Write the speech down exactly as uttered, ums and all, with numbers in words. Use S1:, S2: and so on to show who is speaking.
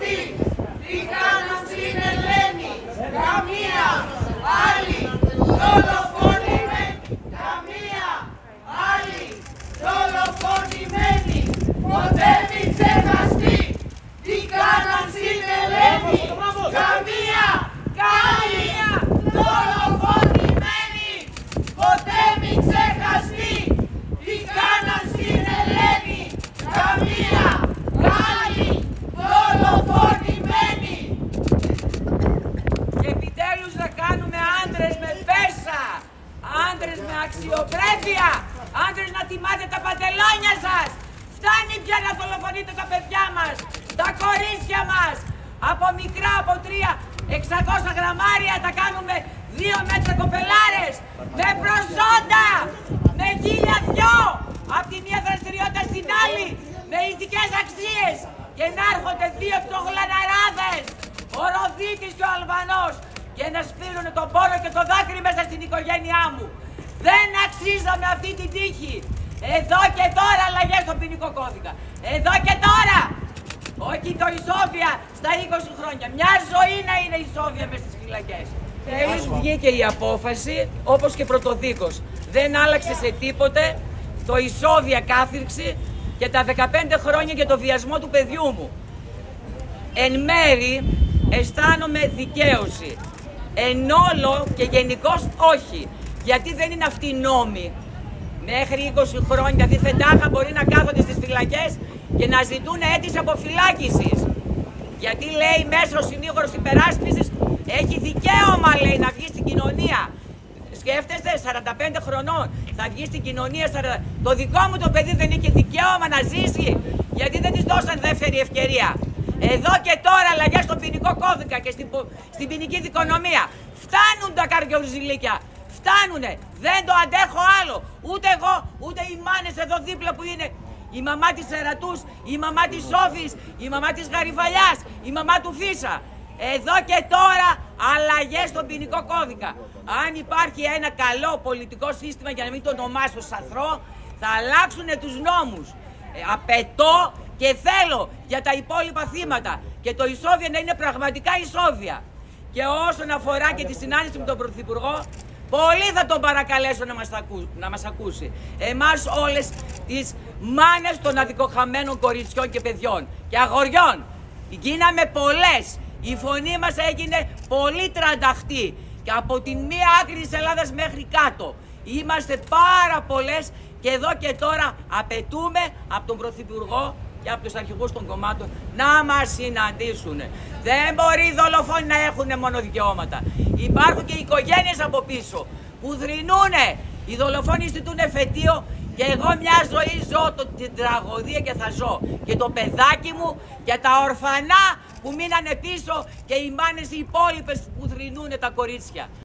S1: ξεχαστεί. Τι κάναν στην Ελένη, καμία άλλη δολοφονημένη. Καμία άλλη δολοφονημένη. Ποτέ μην ξεχαστεί. Τι κάναν στην Ελένη, καμία άλλη δολοφονημένη. Ποτέ μην ξεχαστεί. Τι κάναν στην Ελένη, καμία άλλη δολοφονημένη.
S2: Και επιτέλους να κάνουμε άντρες με πέσα, άντρες με αξιοπρέπεια, άντρες να τιμάτε τα παντελόνια σας. Φτάνει πια να δολοφονείτε τα παιδιά μας, τα κορίτσια μας. Από μικρά, από τρία, εξακόσια γραμμάρια τα κάνουμε δύο μέτρα κοπελάρες. Με προσόντα, με χίλια δυο, από τη μία δραστηριότητα στην άλλη, με ηθικές αξίες. Και να έρχονται δύο ψογλαναράδες, ο Ροδίτης και ο Αλβανός, και να σπείρουν τον πόνο και το δάκρυ μέσα στην οικογένειά μου. Δεν αξίζαμε αυτή την τύχη. Εδώ και τώρα αλλαγές στο ποινικό κώδικα. Εδώ και τώρα. Όχι το ισόβια στα είκοσι χρόνια. Μια ζωή να είναι ισόβια μες στις φυλακές. Τέλος βγήκε η απόφαση, όπως και πρωτοδίκως. Δεν άλλαξε σε τίποτε το ισόβια κάθυρξη και τα δεκαπέντε χρόνια για το βιασμό του παιδιού μου. Εν μέρη αισθάνομαι δικαίωση. Εν όλο και γενικώς όχι. Γιατί δεν είναι αυτοί οι νόμοι. Μέχρι είκοσι χρόνια διθεντάχα μπορεί να κάθονται στις φυλακές και να ζητούν αίτηση αποφυλάκησης. Γιατί λέει μέσα ο συνήγορος υπεράσπισης έχει δικαίωμα, λέει, να βγει στην κοινωνία. Σκέφτεστε, σαράντα πέντε χρονών θα βγει στην κοινωνία. σαράντα... Το δικό μου το παιδί δεν είχε δικαίωμα να ζήσει, γιατί δεν της δώσαν δεύτερη ευκαιρία. Εδώ και τώρα αλλαγές στο ποινικό κώδικα και στην, στην ποινική δικονομία. Φτάνουν τα καρδιοζηλίκια. Φτάνουνε. Δεν το αντέχω άλλο. Ούτε εγώ, ούτε οι μάνες εδώ δίπλα που είναι. Η μαμά της Σερατούς, η μαμά της Σόφης, η μαμά της Γαριφαλιάς, η μαμά του Φίσα. Εδώ και τώρα αλλαγές στον ποινικό κώδικα. Αν υπάρχει ένα καλό πολιτικό σύστημα, για να μην το ονομάσω σαθρό, θα αλλάξουν τους νόμους. Ε, απαιτώ και θέλω για τα υπόλοιπα θύματα και το ισόβια να είναι πραγματικά ισόβια. Και όσον αφορά και τη συνάντηση με τον Πρωθυπουργό, πολύ θα τον παρακαλέσω να μας, ακού, να μας ακούσει. Εμάς όλες τις μάνες των αδικοχαμένων κοριτσιών και παιδιών και αγοριών. Γίναμε πολλές. Η φωνή μας έγινε πολύ τρανταχτή. Και από την μία άκρη της Ελλάδας μέχρι κάτω. Είμαστε πάρα πολλές και εδώ και τώρα απαιτούμε από τον Πρωθυπουργό και από τους αρχηγούς των κομμάτων να μας συναντήσουν. Δεν μπορεί οι δολοφόνοι να έχουν μόνο δικαιώματα. Υπάρχουν και οι οικογένειες από πίσω που θρηνούνε. Οι δολοφόνοι ζητούν εφετείο και εγώ μια ζωή ζω το, την τραγωδία και θα ζω. Και το παιδάκι μου και τα ορφανά που μείνανε πίσω και οι μάνες οι υπόλοιπες που θρηνούνε τα κορίτσια.